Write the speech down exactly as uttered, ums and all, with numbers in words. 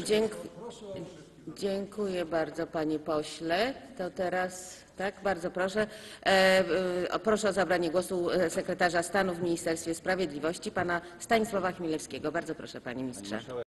Dziękuję bardzo, panie pośle. To teraz, tak, bardzo proszę. E, e, proszę o zabranie głosu sekretarza stanu w Ministerstwie Sprawiedliwości, pana Stanisława Chmielewskiego. Bardzo proszę, panie ministrze.